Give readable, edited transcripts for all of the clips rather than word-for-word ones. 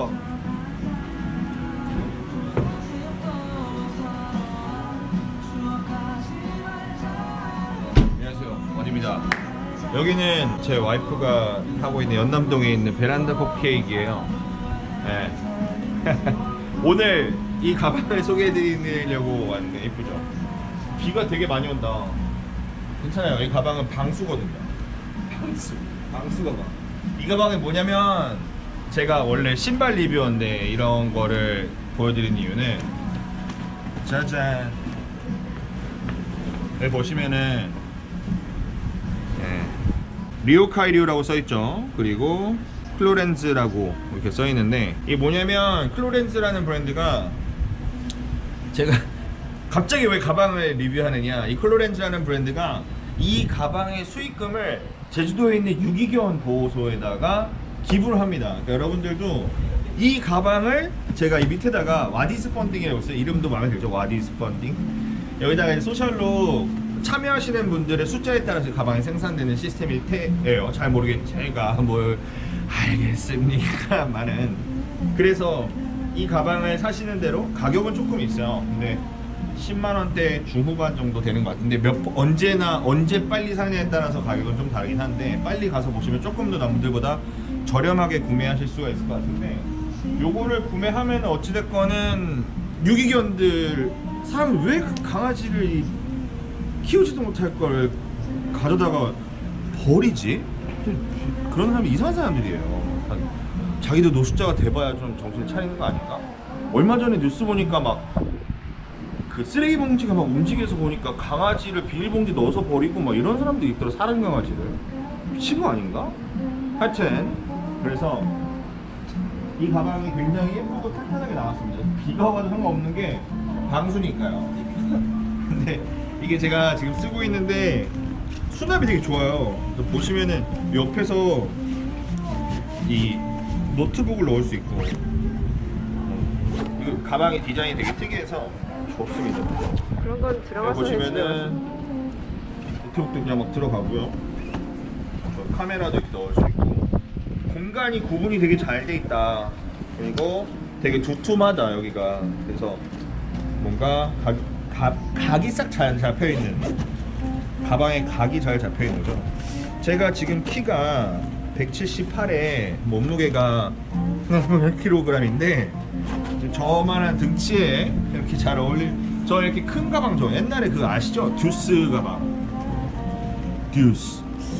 안녕하세요. 안녕하세요. 원입니다. 여기는 제 와이프가 하고 있는 연남동에 있는 베란다 컵케이크예요. 네. 오늘 이 가방을 소개해드리려고 왔는데 예쁘죠? 비가 되게 많이 온다. 괜찮아요. 이 가방은 방수거든요. 방수 가방. 이 가방이 뭐냐면 제가 원래 신발 리뷰어인데 이런 거를 보여드린 이유는 짜잔. 여기 보시면은 리오카이리오라고 써있죠. 그리고 클로렌즈라고 이렇게 써있는데 이게 뭐냐면 클로렌즈라는 브랜드가 제가 갑자기 왜 가방을 리뷰하느냐, 이 클로렌즈라는 브랜드가 이 가방의 수익금을 제주도에 있는 유기견 보호소에다가 기부를 합니다. 그러니까 여러분들도 이 가방을 제가 이 밑에다가 와디스 펀딩이라고 써요. 이름도 마음에 들죠? 와디스 펀딩. 여기다가 소셜로 참여하시는 분들의 숫자에 따라서 가방이 생산되는 시스템일 테예요. 잘 모르겠, 제가 뭘 알겠습니까? 많은. 그래서 이 가방을 사시는 대로 가격은 조금 있어요. 근데 10만원대 중후반 정도 되는 것 같은데 언제 빨리 사냐에 따라서 가격은 좀 다르긴 한데 빨리 가서 보시면 조금 더 남들보다 저렴하게 구매하실 수가 있을 것 같은데, 요거를 구매하면 어찌됐거는 유기견들, 사람이 왜 강아지를 키우지도 못할 걸 가져다가 버리지? 그런 사람이 이상한 사람들이에요. 자기도 노숙자가 돼봐야 좀 정신 차리는 거 아닌가? 얼마 전에 뉴스 보니까 막 그 쓰레기 봉지가 막 움직여서 보니까 강아지를 비닐봉지 넣어서 버리고 막 이런 사람들이 있더라. 사람 강아지를. 미친 거 아닌가? 하여튼 그래서 이 가방이 굉장히 예쁘고 탄탄하게 나왔습니다. 비가 와도 상관없는 게 방수니까요. 근데 이게 제가 지금 쓰고 있는데 수납이 되게 좋아요. 그래서 보시면은 옆에서 이 노트북을 넣을 수 있고, 이 가방의 디자인이 되게 특이해서 좋습니다. 그런 건 들어가서 보시면은 노트북도 그냥 막 들어가고요. 카메라도 이렇게 넣을 수 있고, 공간이 구분이 되게 잘 돼 있다. 그리고 되게 두툼하다 여기가. 그래서 뭔가 각이 싹 잘 잡혀 있는, 가방에 각이 잘 잡혀 있는 거죠. 제가 지금 키가 178에 몸무게가 1kg인데 저만한 등치에 이렇게 잘 어울릴, 저 이렇게 큰 가방, 저 옛날에 그거 아시죠? 듀스 가방. 듀스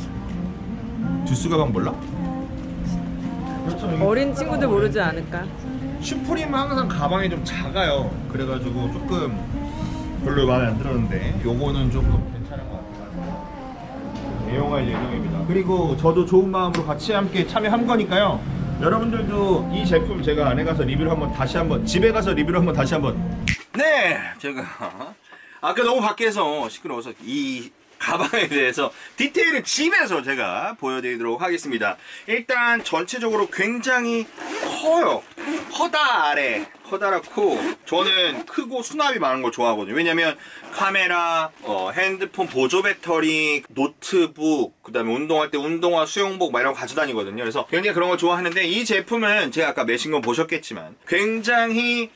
가방 몰라? 그렇죠. 어린 친구들 모르지 않을까? 슈프림은 항상 가방이 좀 작아요. 그래가지고 조금 별로 마음에 안 들었는데 요거는 조금 괜찮은 것 같아요. 애용할 예정입니다. 그리고 저도 좋은 마음으로 같이 함께 참여한 거니까요. 여러분들도 이 제품 제가 안에 가서 리뷰를 한번 다시 한번, 집에 가서 리뷰를 한번 다시 한번. 네, 제가 아까 너무 밖에서 시끄러워서 이 가방에 대해서 디테일을 집에서 제가 보여드리도록 하겠습니다. 일단 전체적으로 굉장히 커요. 커다랗고, 저는 크고 수납이 많은 걸 좋아하거든요. 왜냐면 카메라, 핸드폰 보조 배터리, 노트북, 그 다음에 운동할 때 운동화, 수영복 막 이런 거 가져다니거든요. 그래서 굉장히 그런 걸 좋아하는데, 이 제품은 제가 아까 매신건 보셨겠지만 굉장히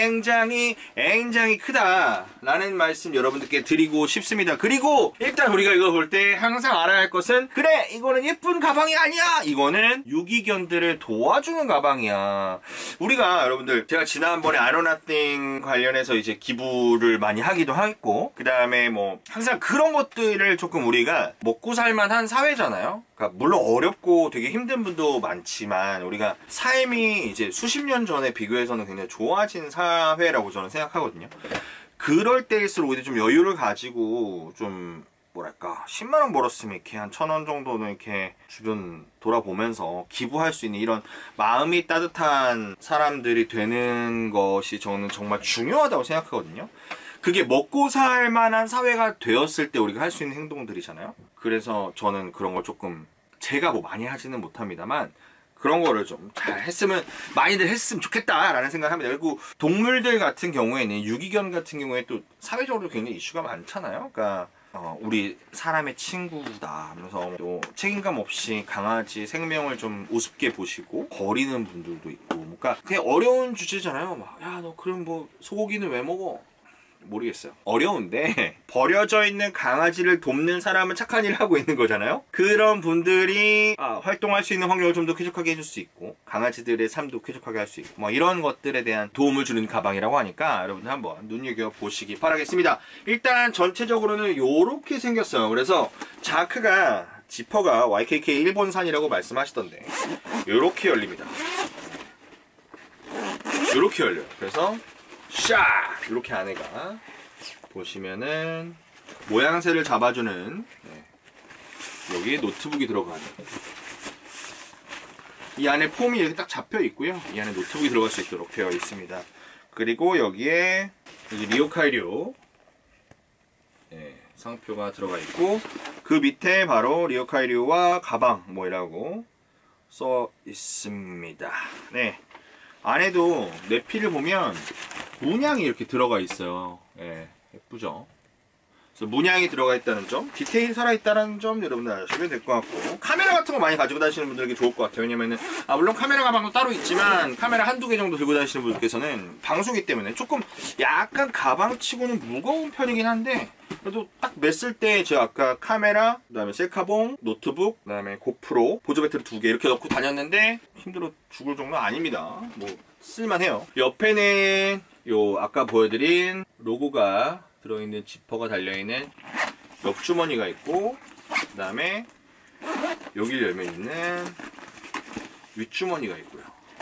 크다 라는 말씀 여러분들께 드리고 싶습니다. 그리고 일단 우리가 이거 볼 때 항상 알아야 할 것은, 그래 이거는 예쁜 가방이 아니야, 이거는 유기견들을 도와주는 가방이야. 우리가 여러분들, 제가 지난번에 I know nothing 관련해서 이제 기부를 많이 하기도 했고, 그 다음에 뭐 항상 그런 것들을 조금 우리가 먹고 살만한 사회잖아요. 그러니까 물론 어렵고 되게 힘든 분도 많지만 우리가 삶이 이제 수십 년 전에 비교해서는 굉장히 좋아진 사회라고 저는 생각하거든요. 그럴 때일수록 우리 좀 여유를 가지고 좀 뭐랄까 10만원 벌었으면 이렇게 한 1,000원 정도는 이렇게 주변 돌아보면서 기부할 수 있는 이런 마음이 따뜻한 사람들이 되는 것이 저는 정말 중요하다고 생각하거든요. 그게 먹고 살 만한 사회가 되었을 때 우리가 할 수 있는 행동들이잖아요. 그래서 저는 그런 걸 조금, 제가 뭐 많이 하지는 못합니다만 그런 거를 좀 잘 했으면, 많이들 했으면 좋겠다라는 생각을 합니다. 그리고 동물들 같은 경우에는, 유기견 같은 경우에 또 사회적으로 굉장히 이슈가 많잖아요. 그러니까 우리 사람의 친구다 하면서 또 책임감 없이 강아지 생명을 좀 우습게 보시고 버리는 분들도 있고, 그러니까 그냥 어려운 주제잖아요. 막, 야, 너 그럼 뭐 소고기는 왜 먹어? 모르겠어요. 어려운데 버려져 있는 강아지를 돕는 사람은 착한 일을 하고 있는 거잖아요. 그런 분들이 활동할 수 있는 환경을 좀 더 쾌적하게 해줄 수 있고, 강아지들의 삶도 쾌적하게 할 수 있고, 뭐 이런 것들에 대한 도움을 주는 가방이라고 하니까 여러분들 한번 눈여겨보시기 바라겠습니다. 일단 전체적으로는 요렇게 생겼어요. 그래서 자크가 지퍼가 YKK 일본산이라고 말씀하시던데 요렇게 열립니다. 요렇게 열려요. 그래서 샤! 이렇게 안에가 보시면은 모양새를 잡아주는, 여기에 노트북이 들어가는, 이 안에 폼이 이렇게 딱 잡혀 있고요. 이 안에 노트북이 들어갈 수 있도록 되어 있습니다. 그리고 여기에 여기 리오카이류 상표가 들어가 있고, 그 밑에 바로 리오카이류와 가방 뭐이라고 써 있습니다. 네. 안에도 내피를 보면 문양이 이렇게 들어가 있어요. 예쁘죠? 그래서 문양이 들어가 있다는 점, 디테일이 살아있다는 점 여러분들 아시면 될 것 같고, 카메라 같은 거 많이 가지고 다니시는 분들에게 좋을 것 같아요. 왜냐면은 물론 카메라 가방도 따로 있지만 카메라 한두 개 정도 들고 다니시는 분들께서는 방수기 때문에 조금 약간 가방치고는 무거운 편이긴 한데, 그래도 딱 맸을 때 제가 아까 카메라, 그 다음에 셀카봉, 노트북, 그 다음에 고프로, 보조 배터리 2개 이렇게 넣고 다녔는데 힘들어 죽을 정도 아닙니다. 뭐 쓸만해요. 옆에는 요 아까 보여드린 로고가 들어있는 지퍼가 달려있는 옆주머니가 있고, 그 다음에 여기를 열면 있는 윗주머니가 있고요.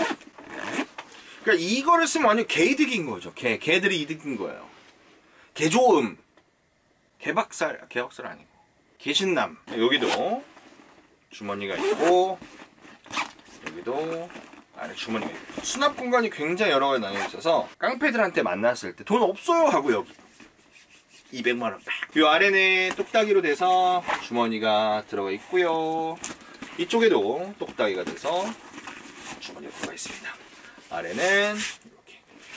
그러니까 이거를 쓰면 완전 개이득인 거죠. 개들이 이득인 거예요. 개조음, 개박살 아니고 개신남. 여기도 주머니가 있고, 여기도 안에 주머니가 있고, 수납 공간이 굉장히 여러 가지 나뉘어 있어서 깡패들한테 만났을 때 돈 없어요 하고 여기 200만원 딱. 이 아래는 똑딱이로 돼서 주머니가 들어가 있고요. 이쪽에도 똑딱이가 돼서 주머니가 들어가 있습니다. 아래는 이렇게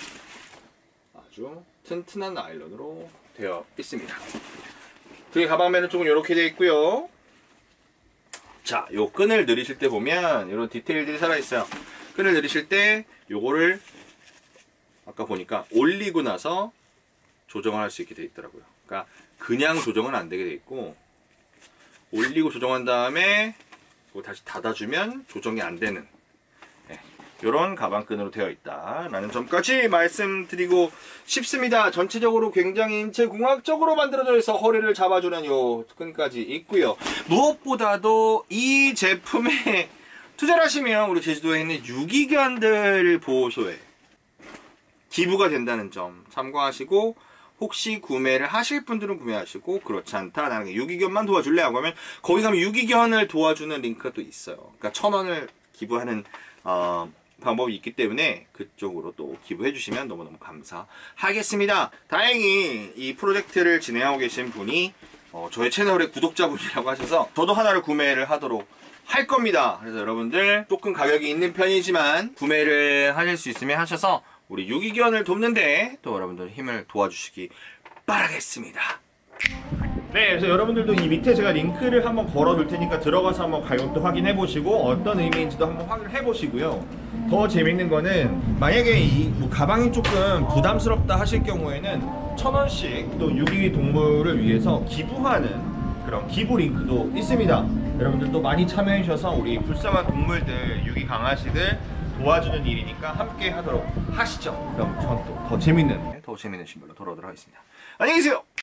아주 튼튼한 나일론으로 되어 있습니다. 등에 가방면은 조금 이렇게 되어 있고요. 자, 요 끈을 늘리실 때 보면 이런 디테일들이 살아있어요. 끈을 늘리실 때 요거를 아까 보니까 올리고 나서 조정을 할 수 있게 되어 있더라고요. 그러니까 그냥 조정은 안 되게 되어 있고, 올리고 조정한 다음에 그거 다시 닫아주면 조정이 안 되는 이런 가방끈으로 되어 있다라는 점까지 말씀드리고 싶습니다. 전체적으로 굉장히 인체공학적으로 만들어져 있어 허리를 잡아주는 요 끈까지 있고요. 무엇보다도 이 제품에 투자를 하시면 우리 제주도에 있는 유기견들 보호소에 기부가 된다는 점 참고하시고, 혹시 구매를 하실 분들은 구매하시고, 그렇지 않다, 나는 유기견만 도와줄래 하고 하면 거기 가면 유기견을 도와주는 링크가 또 있어요. 그러니까 1,000원을 기부하는 방법이 있기 때문에 그쪽으로 또 기부해 주시면 너무너무 감사하겠습니다. 다행히 이 프로젝트를 진행하고 계신 분이 저의 채널의 구독자분이라고 하셔서 저도 하나를 구매를 하도록 할 겁니다. 그래서 여러분들 조금 가격이 있는 편이지만 구매를 하실 수 있으면 하셔서 우리 유기견을 돕는데 또 여러분들 힘을 도와주시기 바라겠습니다. 네, 그래서 여러분들도 이 밑에 제가 링크를 한번 걸어 둘 테니까 들어가서 한번 가격도 확인해 보시고 어떤 의미인지도 한번 확인해 보시고요. 더 재밌는 거는 만약에 이 가방이 조금 부담스럽다 하실 경우에는 1,000원씩 또 유기 동물을 위해서 기부하는 그런 기부 링크도 있습니다. 여러분들도 많이 참여해 주셔서 우리 불쌍한 동물들, 유기 강아지들 도와주는 일이니까 함께 하도록 하시죠. 그럼 전 또 더 재밌는 신발로 돌아오도록 하겠습니다. 안녕히 계세요.